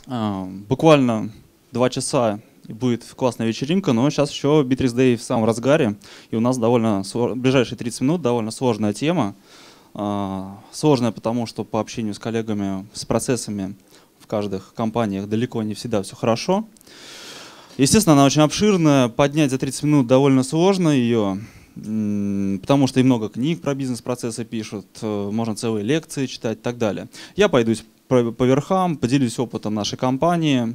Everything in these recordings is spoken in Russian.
Буквально 2 часа и будет классная вечеринка, но сейчас еще Bittrex Day в самом разгаре, и у нас ближайшие 30 минут довольно сложная тема. Сложная потому, что по общению с коллегами, с процессами в каждых компаниях далеко не всегда все хорошо. Естественно, она очень обширная, поднять за 30 минут довольно сложно ее, потому что и много книг про бизнес-процессы пишут, можно целые лекции читать и так далее. Я пойдусь по верхам, поделюсь опытом нашей компании.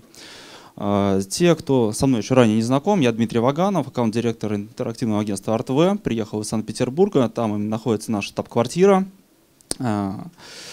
Те, кто со мной еще ранее не знаком, я Дмитрий Ваганов, аккаунт-директор интерактивного агентства ArtV, приехал из Санкт-Петербурга, там находится наша штаб-квартира. В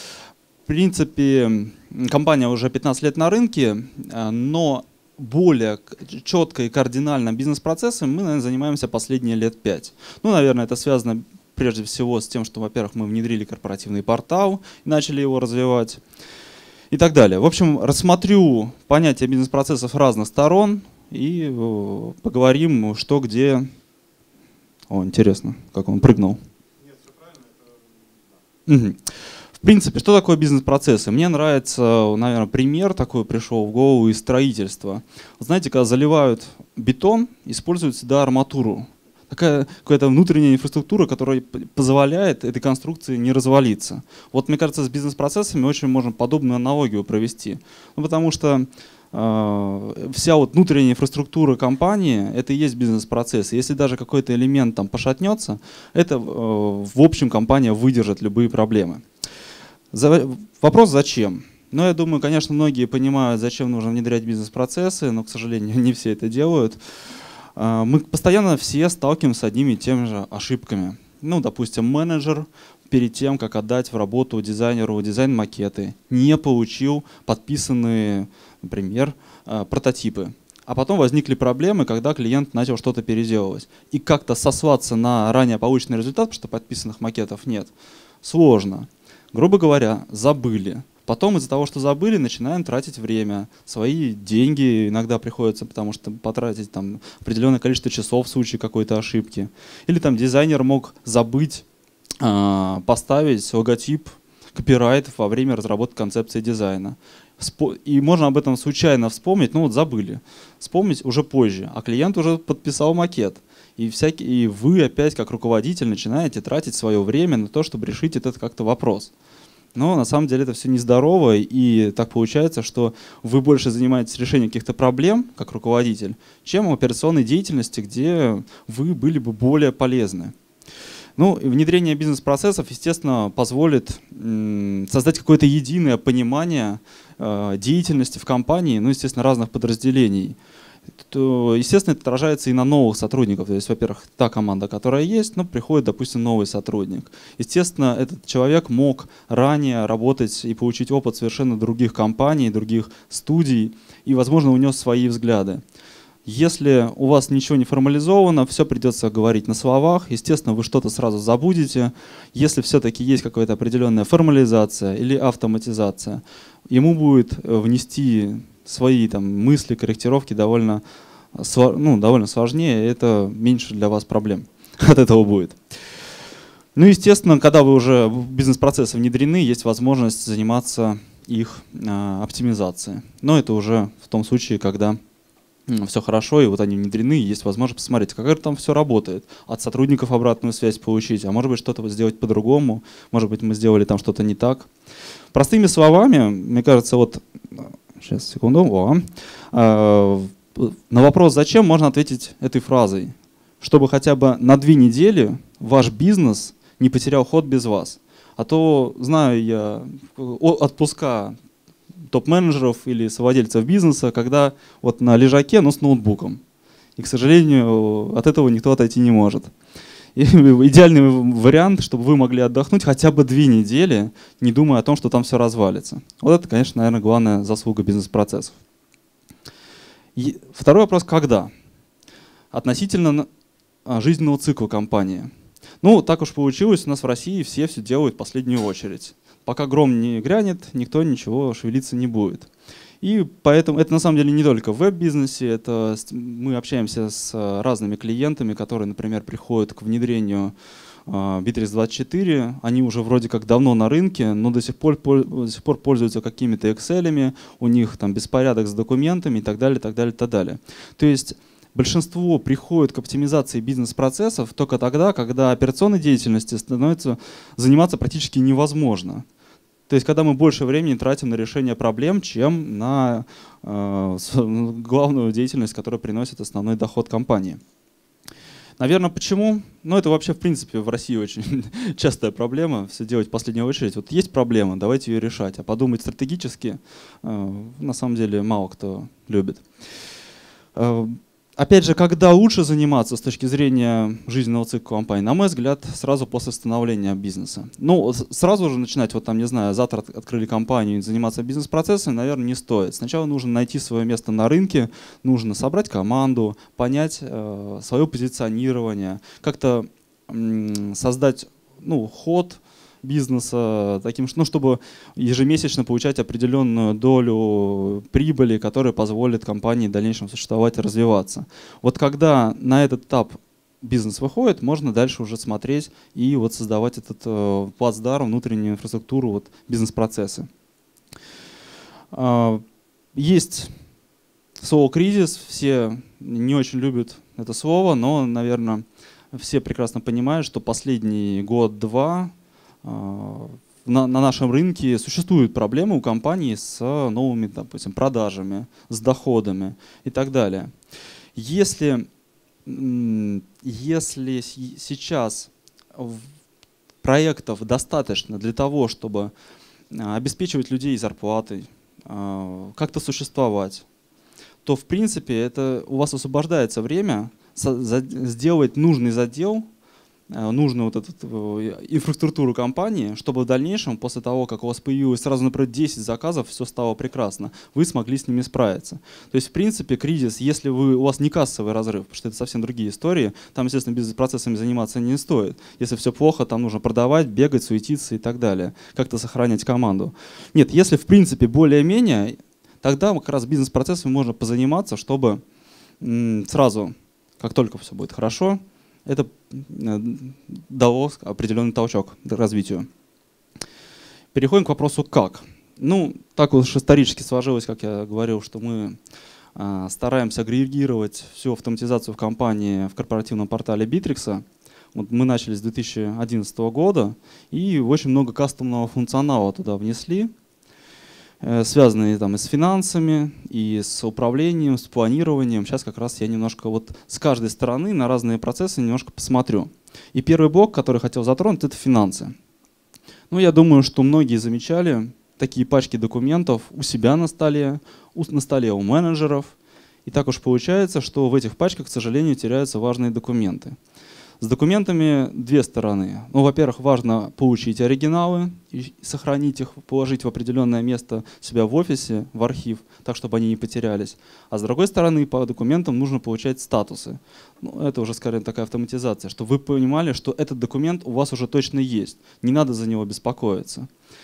принципе, компания уже 15 лет на рынке, но более четко и кардинально бизнес-процессами мы, наверное, занимаемся последние лет 5. Ну, наверное, это связано прежде всего с тем, что, во-первых, мы внедрили корпоративный портал и начали его развивать. И так далее. В общем, рассмотрю понятие бизнес-процессов разных сторон и поговорим, что где. О, интересно, как он прыгнул. Нет, все правильно. Угу. В принципе, что такое бизнес-процессы? Мне нравится, наверное, пример такой пришел в голову из строительства. Знаете, когда заливают бетон, используют всегда арматуру. Такая какая-то внутренняя инфраструктура, которая позволяет этой конструкции не развалиться. Вот, мне кажется, с бизнес-процессами очень можно подобную аналогию провести. Ну, потому что вся вот внутренняя инфраструктура компании — это и есть бизнес-процесс. Если даже какой-то элемент там пошатнется, это в общем компания выдержит любые проблемы. Вопрос зачем? Ну, я думаю, конечно, многие понимают, зачем нужно внедрять бизнес-процессы, но, к сожалению, не все это делают. Мы постоянно все сталкиваемся с одними и теми же ошибками. Ну, допустим, менеджер перед тем, как отдать в работу дизайнеру дизайн-макеты, не получил подписанные, например, прототипы. А потом возникли проблемы, когда клиент начал что-то переделывать. И как-то сослаться на ранее полученный результат, потому что подписанных макетов нет, сложно. Грубо говоря, забыли. Потом из-за того, что забыли, начинаем тратить время, свои деньги иногда приходится, потому что потратить там определенное количество часов в случае какой-то ошибки. Или там дизайнер мог забыть поставить логотип, копирайт во время разработки концепции дизайна. И можно об этом случайно вспомнить, ну вот забыли. Вспомнить уже позже, а клиент уже подписал макет. И вы опять как руководитель начинаете тратить свое время на то, чтобы решить этот как-то вопрос. Но на самом деле это все нездорово, и так получается, что вы больше занимаетесь решением каких-то проблем, как руководитель, чем в операционной деятельности, где вы были бы более полезны. Ну, внедрение бизнес-процессов, естественно, позволит создать какое-то единое понимание деятельности в компании, ну, естественно, разных подразделений. Естественно, это отражается и на новых сотрудников. То есть, во-первых, та команда, которая есть, но приходит, допустим, новый сотрудник. Естественно, этот человек мог ранее работать и получить опыт совершенно других компаний, других студий, и, возможно, унес свои взгляды. Если у вас ничего не формализовано, все придется говорить на словах, естественно, вы что-то сразу забудете. Если все-таки есть какая-то определенная формализация или автоматизация, ему будет внести свои там мысли, корректировки довольно сложнее, это меньше для вас проблем от этого будет. Ну, естественно, когда вы уже в бизнес-процессы внедрены, есть возможность заниматься их оптимизацией. Но это уже в том случае, когда все хорошо, и вот они внедрены, и есть возможность посмотреть, как это там все работает, от сотрудников обратную связь получить, а может быть что-то сделать по-другому, может быть мы сделали там что-то не так. Простыми словами, мне кажется, вот сейчас, секунду. На вопрос «зачем?» можно ответить этой фразой. Чтобы хотя бы на 2 недели ваш бизнес не потерял ход без вас. А то знаю я отпуска топ-менеджеров или совладельцев бизнеса, когда вот на лежаке, но с ноутбуком. И, к сожалению, от этого никто отойти не может. И идеальный вариант, чтобы вы могли отдохнуть хотя бы 2 недели, не думая о том, что там все развалится. Вот это, конечно, наверное, главная заслуга бизнес-процессов. И второй вопрос – когда? Относительно жизненного цикла компании. Ну, так уж получилось, у нас в России все делают в последнюю очередь. Пока гром не грянет, никто ничего шевелиться не будет. И поэтому это на самом деле не только в веб-бизнесе, мы общаемся с разными клиентами, которые, например, приходят к внедрению Bittrex24, они уже вроде как давно на рынке, но до сих пор пользуются какими-то Excel, у них там беспорядок с документами и так далее, так далее, так далее. То есть большинство приходит к оптимизации бизнес-процессов только тогда, когда операционной деятельностью становится заниматься практически невозможно. То есть когда мы больше времени тратим на решение проблем, чем на главную деятельность, которая приносит основной доход компании. Наверное, почему? Ну, это вообще, в принципе, в России очень частая проблема, все делать в последнюю очередь. Вот есть проблема, давайте ее решать. А подумать стратегически, на самом деле, мало кто любит. Опять же, когда лучше заниматься с точки зрения жизненного цикла компании? На мой взгляд, сразу после становления бизнеса. Ну, сразу же начинать, вот там, не знаю, завтра открыли компанию и заниматься бизнес-процессами, наверное, не стоит. Сначала нужно найти свое место на рынке, нужно собрать команду, понять свое позиционирование, как-то создать ход бизнеса, таким, чтобы ежемесячно получать определенную долю прибыли, которая позволит компании в дальнейшем существовать и развиваться. Вот когда на этот этап бизнес выходит, можно дальше уже смотреть и вот создавать этот плацдарм, внутреннюю инфраструктуру, вот, бизнес-процессы. Есть слово «кризис», все не очень любят это слово, но, наверное, все прекрасно понимают, что последний год-два на нашем рынке существуют проблемы у компаний с новыми, допустим, продажами, с доходами и так далее. Если сейчас проектов достаточно для того, чтобы обеспечивать людей зарплатой, как-то существовать, то в принципе это у вас освобождается время сделать нужный задел, нужную вот эту инфраструктуру компании, чтобы в дальнейшем, после того, как у вас появилось сразу, например, 10 заказов, все стало прекрасно, вы смогли с ними справиться. То есть, в принципе, кризис, если у вас не кассовый разрыв, потому что это совсем другие истории, там, естественно, бизнес-процессами заниматься не стоит. Если все плохо, там нужно продавать, бегать, суетиться и так далее, как-то сохранять команду. Нет, если, в принципе, более-менее, тогда как раз бизнес-процессами можно позаниматься, чтобы сразу, как только все будет хорошо, это дало определенный толчок к развитию. Переходим к вопросу «как?». Ну, так уж исторически сложилось, как я говорил, что мы стараемся агрегировать всю автоматизацию в компании в корпоративном портале Bittrex. Вот мы начали с 2011 года и очень много кастомного функционала туда внесли, связанные там и с финансами, и с управлением, с планированием. Сейчас как раз я немножко вот с каждой стороны на разные процессы немножко посмотрю. И первый блок, который хотел затронуть, это финансы. Ну, я думаю, что многие замечали такие пачки документов у себя на столе у менеджеров. И так уж получается, что в этих пачках, к сожалению, теряются важные документы. С документами две стороны. Ну, во-первых, важно получить оригиналы, и сохранить их, положить в определенное место себя в офисе, в архив, так, чтобы они не потерялись. А с другой стороны, по документам нужно получать статусы. Ну, это уже, скорее, такая автоматизация, чтобы вы понимали, что этот документ у вас уже точно есть. Не надо за него беспокоиться.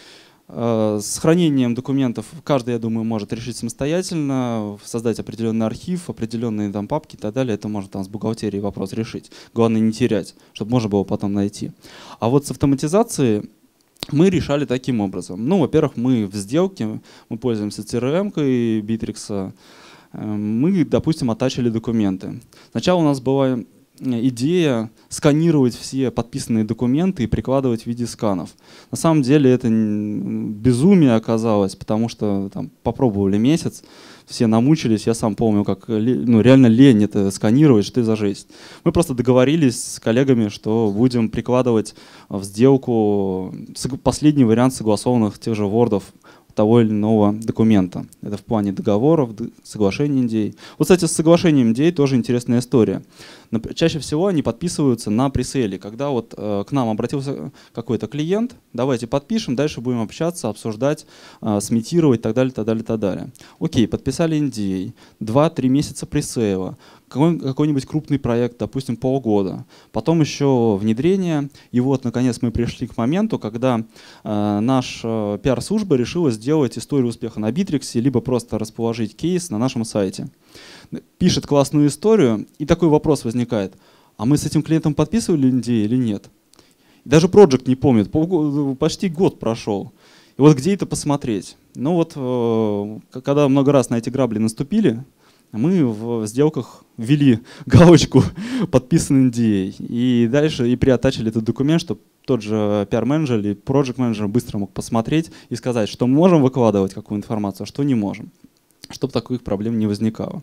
С хранением документов каждый, я думаю, может решить самостоятельно, создать определенный архив, определенные там папки и так далее. Это может там с бухгалтерией вопрос решить. Главное не терять, чтобы можно было потом найти. А вот с автоматизацией мы решали таким образом. Ну, во-первых, мы в сделке, мы пользуемся CRM-кой Bittrex, мы, допустим, оттачили документы. Сначала у нас была идея сканировать все подписанные документы и прикладывать в виде сканов. На самом деле это безумие оказалось, потому что там попробовали месяц, все намучились, я сам помню, как реально лень это сканировать, что это за жесть. Мы просто договорились с коллегами, что будем прикладывать в сделку последний вариант согласованных тех же Word'ов того или иного документа. Это в плане договоров, соглашений NDA. Вот, кстати, с соглашением NDA тоже интересная история. Чаще всего они подписываются на пресейле, когда вот к нам обратился какой-то клиент, давайте подпишем, дальше будем общаться, обсуждать, сметировать и так далее, так далее, так далее. Окей, подписали NDA, 2-3 месяца пресейла, какой-нибудь крупный проект, допустим, полгода. Потом еще внедрение. И вот, наконец, мы пришли к моменту, когда наша пиар-служба решила сделать историю успеха на Bittrex, либо просто расположить кейс на нашем сайте. Пишет классную историю, и такой вопрос возникает. А мы с этим клиентом подписывали NDA или нет? Даже проект не помнит, почти год прошел. И вот где это посмотреть? Ну вот, когда много раз на эти грабли наступили, мы в сделках ввели галочку «Подписан NDA». И дальше и приатачили этот документ, чтобы тот же PR-менеджер или project-менеджер быстро мог посмотреть и сказать, что мы можем выкладывать какую информацию, а что не можем, чтобы таких проблем не возникало.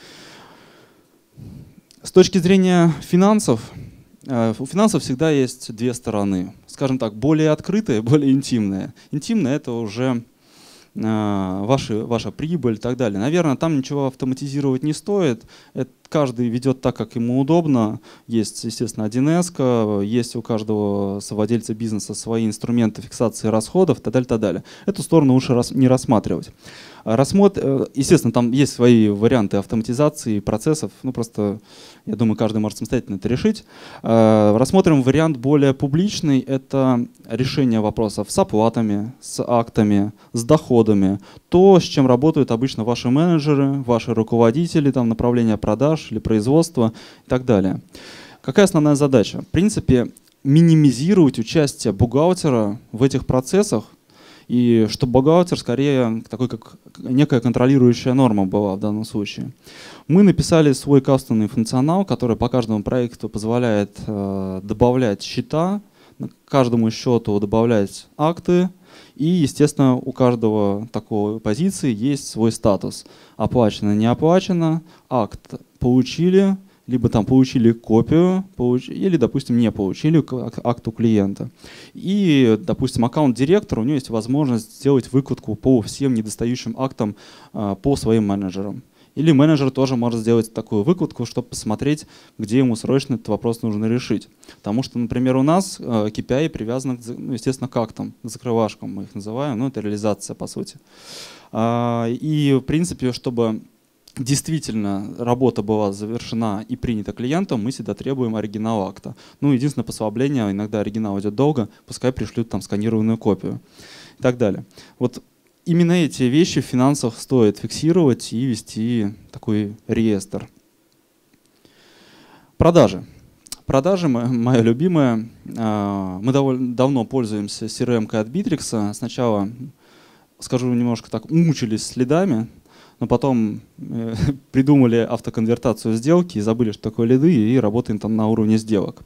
С точки зрения финансов, у финансов всегда есть две стороны. Скажем так, более открытая, более интимная. Интимная — это уже ваша прибыль и так далее. Наверное, там ничего автоматизировать не стоит. Каждый ведет так, как ему удобно. Есть, естественно, 1С, есть у каждого совладельца бизнеса свои инструменты фиксации расходов и так далее, так далее. Эту сторону лучше не рассматривать. Естественно, там есть свои варианты автоматизации процессов. Ну, просто, я думаю, каждый может самостоятельно это решить. Рассмотрим вариант более публичный. Это решение вопросов с оплатами, с актами, с доходами. То, с чем работают обычно ваши менеджеры, ваши руководители, там, направления продаж или производства и так далее. Какая основная задача? В принципе, минимизировать участие бухгалтера в этих процессах, и чтобы бухгалтер скорее такой, как некая контролирующая норма была в данном случае. Мы написали свой кастомный функционал, который по каждому проекту позволяет добавлять счета, к каждому счету добавлять акты, и, естественно, у каждого такой позиции есть свой статус. Оплачено, не оплачено, акт получили, либо там получили копию, или, допустим, не получили акт у клиента. И, допустим, аккаунт-директор, у него есть возможность сделать выкладку по всем недостающим актам по своим менеджерам. Или менеджер тоже может сделать такую выкладку, чтобы посмотреть, где ему срочно этот вопрос нужно решить. Потому что, например, у нас KPI привязаны, естественно, к актам, к закрывашкам мы их называем, ну это реализация по сути. И, в принципе, чтобы действительно работа была завершена и принята клиентом, мы всегда требуем оригинал акта. Ну, единственное послабление, иногда оригинал идет долго, пускай пришлют там сканированную копию и так далее. Вот именно эти вещи в финансах стоит фиксировать и вести такой реестр. Продажи. Продажи, моя любимая. Мы довольно давно пользуемся CRM-кой от Bittrex. Сначала, скажу немножко так, мучились следами, но потом придумали автоконвертацию сделки и забыли, что такое лиды, и работаем там на уровне сделок.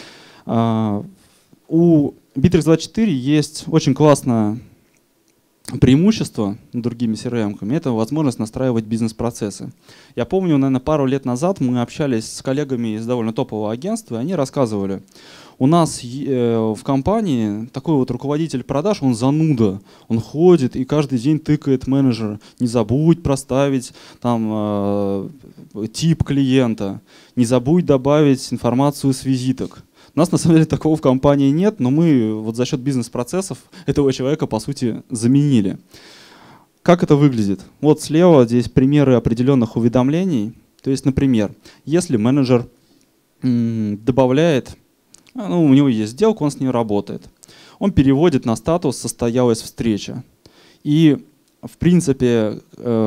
У Bittrex24 есть очень классное преимущество над другими CRM-ками — это возможность настраивать бизнес-процессы. Я помню, наверное, пару лет назад мы общались с коллегами из довольно топового агентства, и они рассказывали, у нас в компании такой вот руководитель продаж, он зануда, он ходит и каждый день тыкает менеджера: не забудь проставить там тип клиента, не забудь добавить информацию с визиток. У нас на самом деле такого в компании нет, но мы вот за счет бизнес-процессов этого человека по сути заменили. Как это выглядит? Вот слева здесь примеры определенных уведомлений. То есть, например, если менеджер добавляет, ну, у него есть сделка, он с ней работает, он переводит на статус «состоялась встреча». И в принципе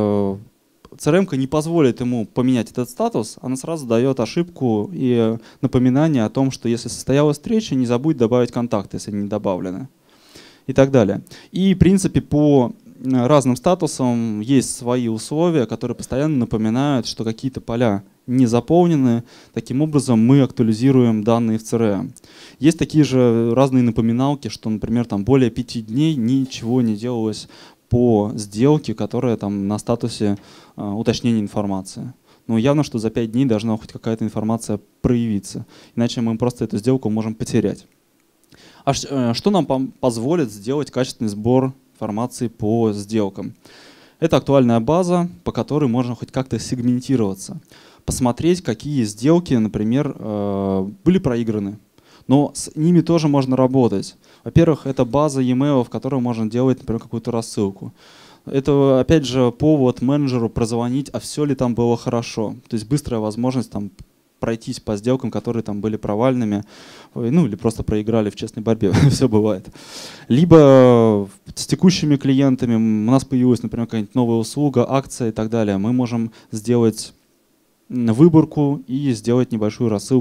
CRM-ка не позволит ему поменять этот статус, она сразу дает ошибку и напоминание о том, что если состоялась встреча, не забудь добавить контакты, если они не добавлены, и так далее. И в принципе по разным статусам есть свои условия, которые постоянно напоминают, что какие-то поля не заполнены. Таким образом мы актуализируем данные в CRM. Есть такие же разные напоминалки, что, например, там более 5 дней ничего не делалось по сделке, которая там на статусе уточнения информации. Но явно, что за 5 дней должна хоть какая-то информация проявиться. Иначе мы просто эту сделку можем потерять. А что нам позволит сделать качественный сбор информации по сделкам? Это актуальная база, по которой можно хоть как-то сегментироваться. Посмотреть, какие сделки, например, были проиграны. Но с ними тоже можно работать. Во-первых, это база e-mail, в которой можно делать, например, какую-то рассылку. Это, опять же, повод менеджеру прозвонить, а все ли там было хорошо. То есть быстрая возможность там пройтись по сделкам, которые там были провальными, ну или просто проиграли в честной борьбе, все бывает. Либо с текущими клиентами у нас появилась, например, какая-нибудь новая услуга, акция и так далее. Мы можем сделать выборку и сделать небольшую рассылку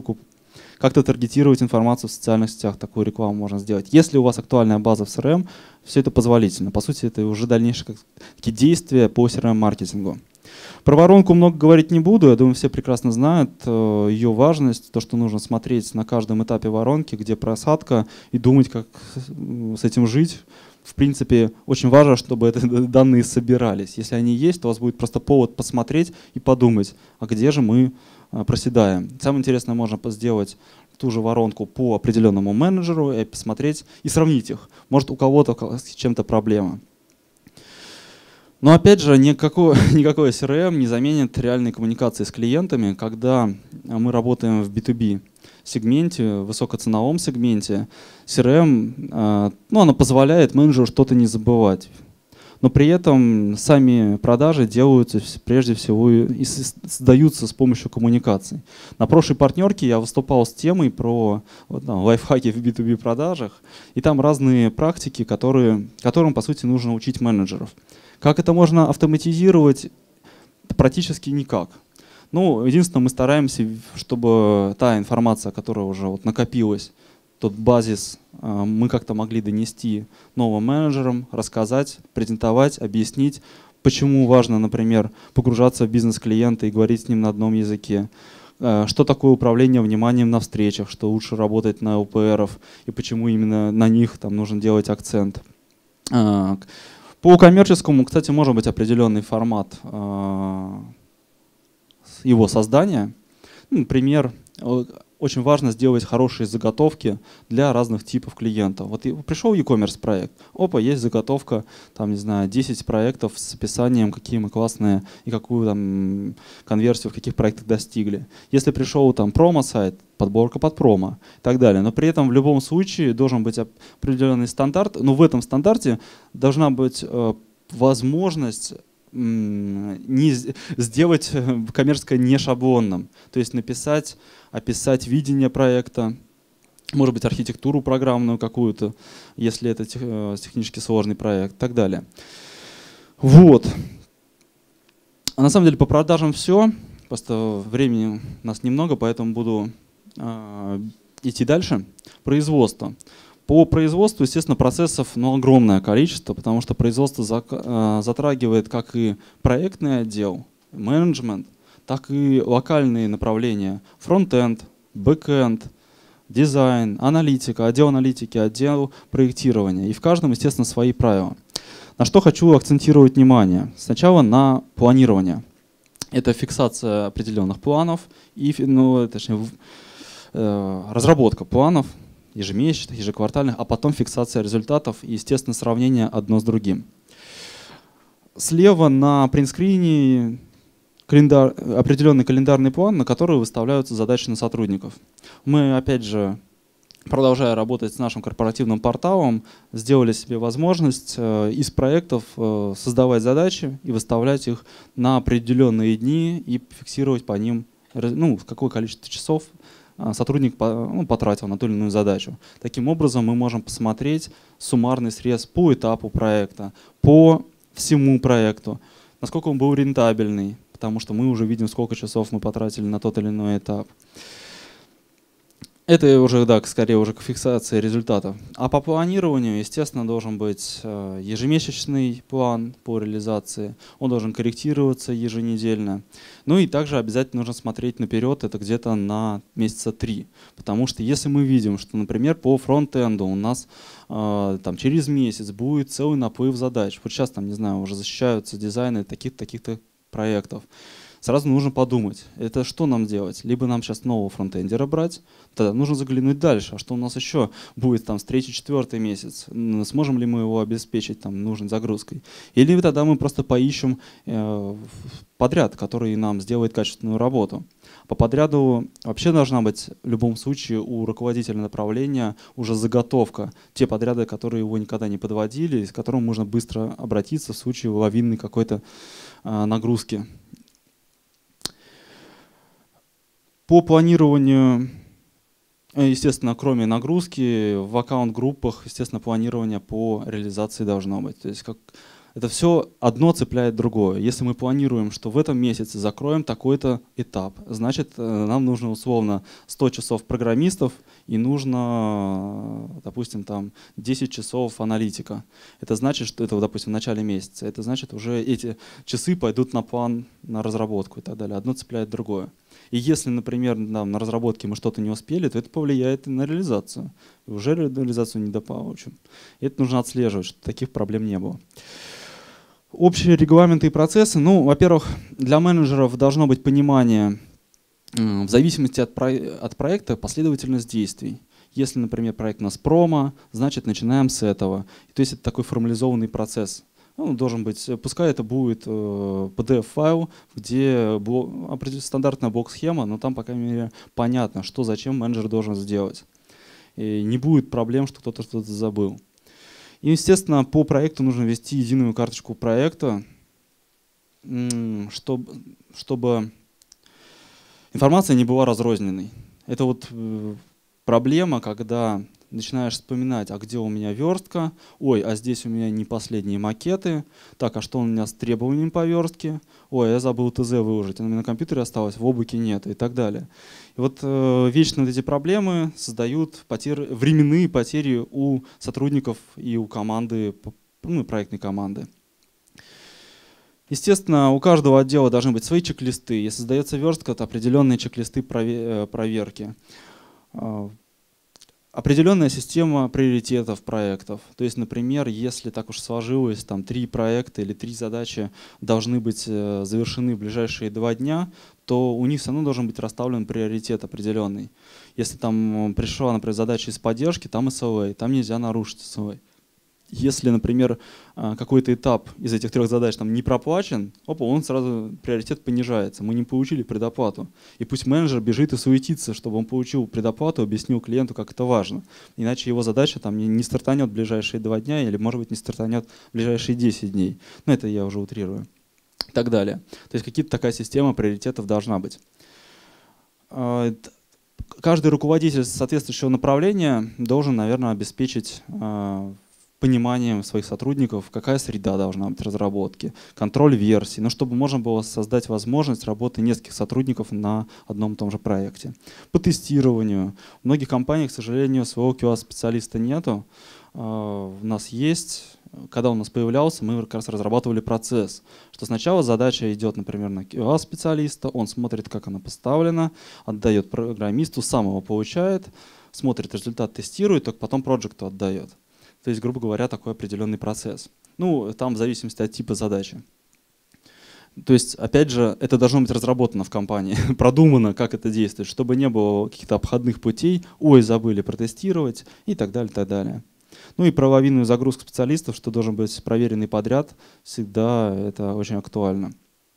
Как-то таргетировать информацию в социальных сетях, такую рекламу можно сделать. Если у вас актуальная база в CRM, все это позволительно. По сути, это уже дальнейшие такие действия по CRM-маркетингу. Про воронку много говорить не буду, я думаю, все прекрасно знают ее важность, то, что нужно смотреть на каждом этапе воронки, где просадка, и думать, как с этим жить. В принципе, очень важно, чтобы эти данные собирались. Если они есть, то у вас будет просто повод посмотреть и подумать, а где же мы проседаем. Самое интересное, можно сделать ту же воронку по определенному менеджеру и посмотреть и сравнить их. Может, у кого-то с чем-то проблема. Но опять же, никакой CRM не заменит реальной коммуникации с клиентами. Когда мы работаем в B2B сегменте, высокоценовом сегменте, CRM она позволяет менеджеру что-то не забывать. Но при этом сами продажи делаются прежде всего и создаются с помощью коммуникаций. На прошлой партнерке я выступал с темой про лайфхаки в B2B продажах, и там разные практики, которым, по сути, нужно учить менеджеров. Как это можно автоматизировать? Практически никак. Единственное, мы стараемся, чтобы та информация, которая уже накопилась, тот базис, мы как-то могли донести новым менеджерам, рассказать, презентовать, объяснить, почему важно, например, погружаться в бизнес клиента и говорить с ним на одном языке. Что такое управление вниманием на встречах, что лучше работать на ЛПРов и почему именно на них там нужно делать акцент. По коммерческому, кстати, может быть определенный формат его создания. Например, очень важно сделать хорошие заготовки для разных типов клиентов. Вот пришел e-commerce проект, есть заготовка, 10 проектов с описанием, какие мы классные и какую там конверсию в каких проектах достигли. Если пришел промо-сайт, подборка под промо и так далее. Но при этом в любом случае должен быть определенный стандарт, но в этом стандарте должна быть возможность сделать коммерческое не шаблонным. То есть описать видение проекта, может быть, архитектуру программную какую-то, если это технически сложный проект и так далее. Вот. А на самом деле по продажам все. Просто времени у нас немного, поэтому буду идти дальше. Производство. По производству, естественно, процессов огромное количество, потому что производство затрагивает как и проектный отдел, менеджмент, так и локальные направления. Фронт-энд, бэк-энд, дизайн, аналитика, отдел аналитики, отдел проектирования. И в каждом, естественно, свои правила. На что хочу акцентировать внимание. Сначала на планирование. Это фиксация определенных планов и разработка планов, ежемесячных, ежеквартальных, а потом фиксация результатов и, естественно, сравнение одно с другим. Слева на принтскрине определенный календарный план, на который выставляются задачи на сотрудников. Мы, опять же, продолжая работать с нашим корпоративным порталом, сделали себе возможность из проектов создавать задачи и выставлять их на определенные дни и фиксировать по ним, какое количество часов сотрудник потратил на ту или иную задачу. Таким образом, мы можем посмотреть суммарный срез по этапу проекта, по всему проекту, насколько он был рентабельный, потому что мы уже видим, сколько часов мы потратили на тот или иной этап. Это уже, скорее уже к фиксации результатов. А по планированию, естественно, должен быть ежемесячный план по реализации. Он должен корректироваться еженедельно. И также обязательно нужно смотреть наперед, это где-то на месяца 3. Потому что если мы видим, что, например, по фронт-энду у нас через месяц будет целый наплыв задач. Вот сейчас, уже защищаются дизайны таких-то проектов. Сразу нужно подумать, это что нам делать? Либо нам сейчас нового фронтендера брать, тогда нужно заглянуть дальше. А что у нас еще будет с 3-4 месяц? Сможем ли мы его обеспечить нужной загрузкой? Или тогда мы просто поищем подряд, который нам сделает качественную работу. По подряду вообще должна быть в любом случае у руководителя направления уже заготовка. Те подряды, которые его никогда не подводили, с которым можно быстро обратиться в случае лавинной какой-то нагрузки. По планированию, естественно, кроме нагрузки, в аккаунт-группах, естественно, планирование по реализации должно быть. То есть Это все одно цепляет другое. Если мы планируем, что в этом месяце закроем такой-то этап, значит, нам нужно условно 100 часов программистов и нужно, допустим, там 10 часов аналитика. Это значит, что это, допустим, в начале месяца. Это значит, уже эти часы пойдут на план, на разработку и так далее. Одно цепляет другое. И если, например, на разработке мы что-то не успели, то это повлияет и на реализацию. И уже реализацию недополучим. И это нужно отслеживать, чтобы таких проблем не было. Общие регламенты и процессы. Ну, во-первых, для менеджеров должно быть понимание, в зависимости от проекта, последовательность действий. Если, например, проект у нас промо, значит, начинаем с этого. То есть это такой формализованный процесс. Он должен быть, пускай это будет PDF-файл, где стандартная блок-схема, но там, по крайней мере, понятно, что зачем менеджер должен сделать. И не будет проблем, что кто-то что-то забыл. И, естественно, по проекту нужно ввести единую карточку проекта, чтобы информация не была разрозненной. Это вот проблема, когда начинаешь вспоминать, а где у меня верстка, ой, а здесь у меня не последние макеты, так, а что у меня с требованиями по верстке, ой, я забыл ТЗ выложить, оно у меня на компьютере осталось, в облаке нет и так далее. И вот вечно вот эти проблемы создают временные потери у сотрудников и у команды, ну, проектной команды. Естественно, у каждого отдела должны быть свои чек-листы. Если создается верстка, то определенные чек-листы проверки. Определенная система приоритетов проектов. То есть, например, если так уж сложилось, там 3 проекта или 3 задачи должны быть завершены в ближайшие 2 дня, то у них все равно должен быть расставлен приоритет определенный. Если там пришла, например, задача из поддержки, там SLA, там нельзя нарушить SLA. Если, например, какой-то этап из этих 3 задач там не проплачен, он сразу приоритет понижается. Мы не получили предоплату. И пусть менеджер бежит и суетится, чтобы он получил предоплату, объяснил клиенту, как это важно. Иначе его задача там не стартанет в ближайшие 2 дня или, может быть, не стартанет в ближайшие 10 дней. Но это я уже утрирую. И так далее. То есть какая-то такая система приоритетов должна быть. Каждый руководитель соответствующего направления должен, наверное, обеспечить пониманием своих сотрудников, какая среда должна быть разработки, контроль версий, но чтобы можно было создать возможность работы нескольких сотрудников на одном и том же проекте. По тестированию. В многих компаниях, к сожалению, своего QA-специалиста нету. У нас есть. Когда он у нас появлялся, мы как раз разрабатывали процесс, что сначала задача идет, например, на QA-специалиста, он смотрит, как она поставлена, отдает программисту, сам его получает, смотрит результат, тестирует, только потом проекту отдает. То есть, грубо говоря, такой определенный процесс. Ну, там в зависимости от типа задачи. То есть, опять же, это должно быть разработано в компании, продумано, как это действует, чтобы не было каких-то обходных путей, ой, забыли протестировать и так далее, так далее. Ну и про лавинную загрузку специалистов, что должен быть проверенный подряд, всегда это очень актуально.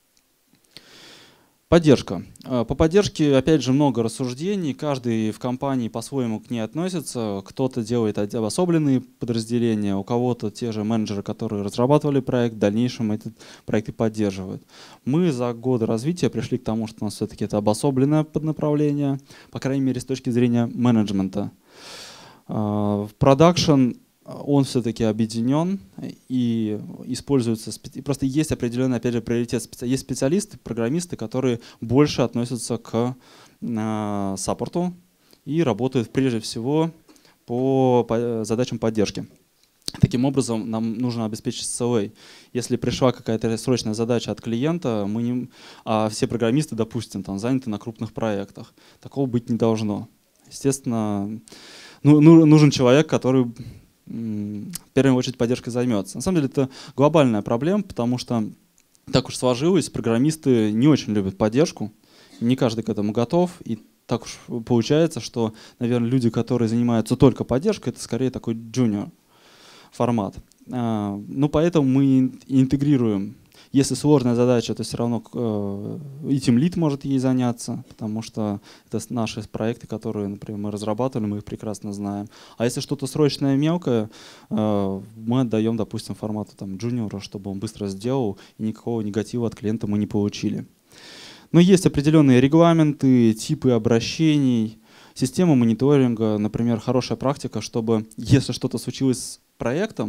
Поддержка. По поддержке, опять же, много рассуждений. Каждый в компании по-своему к ней относится. Кто-то делает обособленные подразделения, у кого-то те же менеджеры, которые разрабатывали проект, в дальнейшем этот проект и поддерживают. Мы за годы развития пришли к тому, что у нас все-таки это обособленное поднаправление, по крайней мере, с точки зрения менеджмента. В продакшн он все-таки объединен и используется, и просто есть определенный, опять же, приоритет. Есть специалисты, программисты, которые больше относятся к саппорту и работают прежде всего по задачам поддержки. Таким образом, нам нужно обеспечить SLA. Если пришла какая-то срочная задача от клиента, а все программисты, допустим, там, заняты на крупных проектах, такого быть не должно. Естественно, нужен человек, который в первую очередь поддержкой займется. На самом деле это глобальная проблема, потому что так уж сложилось, программисты не очень любят поддержку, не каждый к этому готов, и так уж получается, что, наверное, люди, которые занимаются только поддержкой, это скорее такой junior формат. Ну, поэтому мы интегрируем. Если сложная задача, то все равно и тимлид может ей заняться, потому что это наши проекты, которые, например, мы разрабатывали, мы их прекрасно знаем. А если что-то срочное, мелкое, мы отдаем, допустим, формату там, джуниора, чтобы он быстро сделал, и никакого негатива от клиента мы не получили. Но есть определенные регламенты, типы обращений, система мониторинга, например, хорошая практика, чтобы, если что-то случилось с проектом,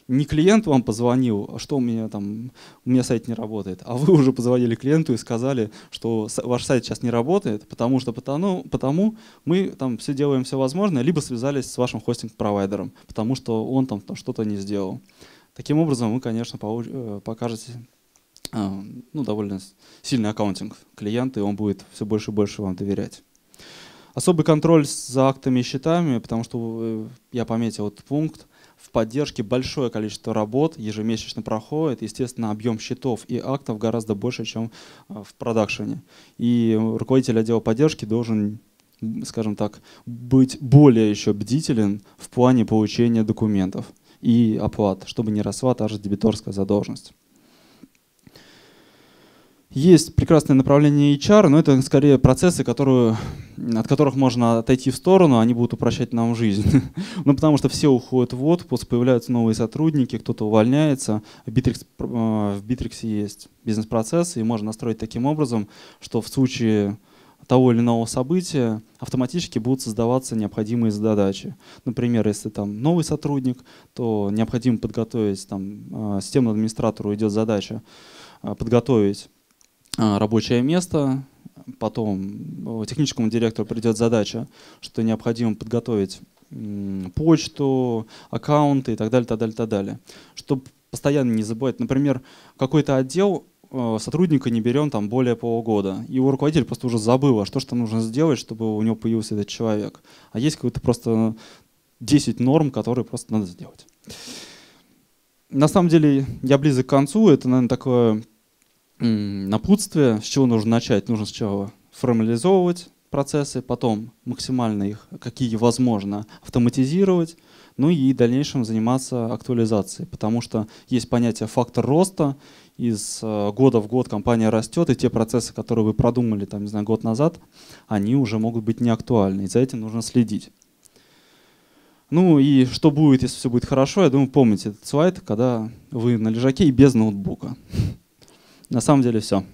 не клиент вам позвонил, а что у меня сайт не работает, а вы уже позвонили клиенту и сказали, что ваш сайт сейчас не работает, потому мы там все делаем все возможное, либо связались с вашим хостинг-провайдером, потому что он там что-то не сделал. Таким образом, вы, конечно, покажете довольно сильный аккаунтинг клиента, и он будет все больше и больше вам доверять. Особый контроль за актами и счетами, потому что я пометил этот пункт. В поддержке большое количество работ ежемесячно проходит. Естественно, объем счетов и актов гораздо больше, чем в продакшене. И руководитель отдела поддержки должен, скажем так, быть более еще бдителен в плане получения документов и оплат, чтобы не росла та же дебиторская задолженность. Есть прекрасное направление HR, но это скорее процессы, от которых можно отойти в сторону, они будут упрощать нам жизнь. Потому что все уходят в отпуск, появляются новые сотрудники, кто-то увольняется. В Bittrex есть бизнес-процессы, и можно настроить таким образом, что в случае того или иного события автоматически будут создаваться необходимые задачи. Например, если там новый сотрудник, то необходимо подготовить, системному администратору идет задача подготовить рабочее место, потом техническому директору придет задача, что необходимо подготовить почту, аккаунты и так далее, так далее, так далее. Чтобы постоянно не забывать, например, какой-то отдел сотрудника не берем там более полугода, его руководитель просто уже забыл, а что же там нужно сделать, чтобы у него появился этот человек. А есть какой-то просто 10 норм, которые просто надо сделать. На самом деле я близок к концу, это, наверное, такое напутствие, с чего нужно начать. Нужно сначала формализовывать процессы, потом максимально их, какие возможно, автоматизировать, ну и в дальнейшем заниматься актуализацией, потому что есть понятие фактор роста, из года в год компания растет, и те процессы, которые вы продумали год назад, они уже могут быть неактуальны, и за этим нужно следить. Ну и что будет, если все будет хорошо, я думаю, помните этот слайд, когда вы на лежаке и без ноутбука. На самом деле все.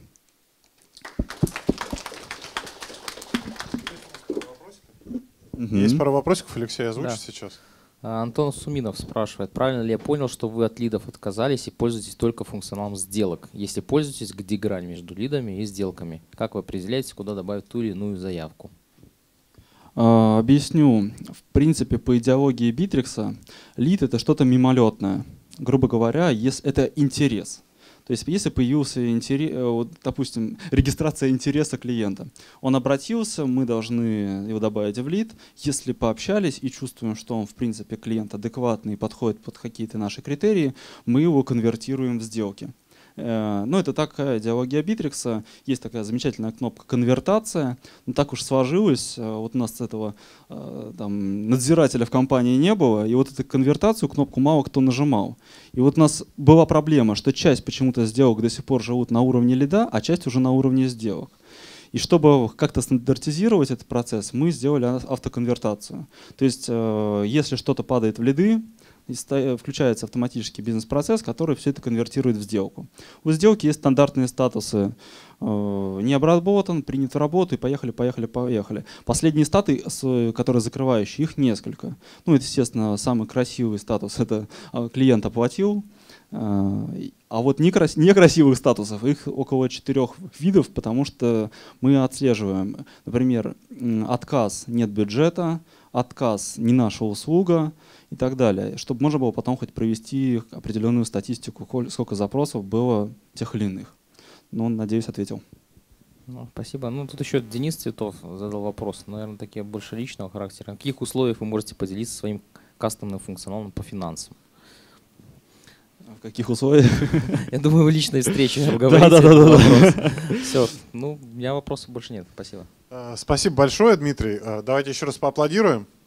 Есть пара вопросиков, Алексей озвучит сейчас. Антон Суминов спрашивает, правильно ли я понял, что вы от лидов отказались и пользуетесь только функционалом сделок? Если пользуетесь, где грань между лидами и сделками? Как вы определяете, куда добавить ту или иную заявку? Объясню. В принципе, по идеологии Bittrex лид — это что-то мимолетное. Грубо говоря, это интерес. То есть если появился допустим, регистрация интереса клиента, он обратился, мы должны его добавить в лид. Если пообщались и чувствуем, что он в принципе клиент адекватный и подходит под какие-то наши критерии, мы его конвертируем в сделки. Но это такая идеология Bittrex. Есть такая замечательная кнопка «Конвертация». Но так уж сложилось, вот у нас этого надзирателя в компании не было, и вот эту конвертацию, кнопку мало кто нажимал. И вот у нас была проблема, что часть почему-то сделок до сих пор живут на уровне лида, а часть уже на уровне сделок. И чтобы как-то стандартизировать этот процесс, мы сделали автоконвертацию. То есть если что-то падает в лиды, включается автоматический бизнес-процесс, который все это конвертирует в сделку. У сделки есть стандартные статусы: не обработан, принят в работу и поехали, поехали, поехали. Последние статы, которые закрывающие, их несколько. Ну, это, естественно, самый красивый статус — это клиент оплатил. А вот некрасивых статусов, их около 4 видов, потому что мы отслеживаем, например, отказ — нет бюджета, отказ — не наша услуга и так далее, чтобы можно было потом хоть провести определенную статистику, сколько запросов было тех или иных. Ну, надеюсь, ответил. Спасибо. Ну, тут еще Денис Цветов задал вопрос, наверное, такие больше личного характера. В каких условиях вы можете поделиться своим кастомным функционалом по финансам? В каких условиях? Я думаю, в личной встрече обговорите этот вопрос. Все, у меня вопросов больше нет. Спасибо. Спасибо большое, Дмитрий. Давайте еще раз поаплодируем.